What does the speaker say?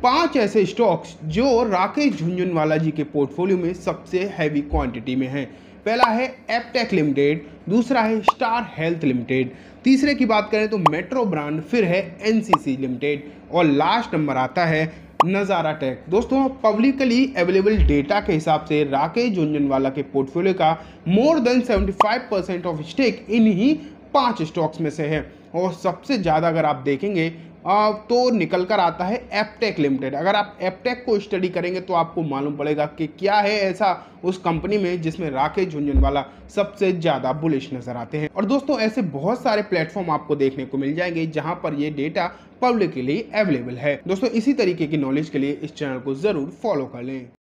5 ऐसे स्टॉक्स जो राकेश झुनझुनवाला जी के पोर्टफोलियो में सबसे हैवी क्वांटिटी में हैं। पहला है एपटेक लिमिटेड, दूसरा है स्टार हेल्थ लिमिटेड, तीसरे की बात करें तो मेट्रो ब्रांड, फिर है एनसीसी लिमिटेड और लास्ट नंबर आता है नज़ारा टेक। दोस्तों, पब्लिकली अवेलेबल डेटा के हिसाब से राकेश झुनझुनवाला के पोर्टफोलियो का मोर देन 75% ऑफ स्टेक इन्हीं 5 स्टॉक्स में से है। और सबसे ज़्यादा अगर आप देखेंगे तो निकल कर आता है एपटेक लिमिटेड। अगर आप एपटेक को स्टडी करेंगे तो आपको मालूम पड़ेगा कि क्या है ऐसा उस कंपनी में जिसमें राकेश झुनझुनवाला सबसे ज़्यादा बुलिश नजर आते हैं। और दोस्तों, ऐसे बहुत सारे प्लेटफॉर्म आपको देखने को मिल जाएंगे जहां पर ये डेटा पब्लिकली अवेलेबल है। दोस्तों, इसी तरीके की नॉलेज के लिए इस चैनल को ज़रूर फॉलो कर लें।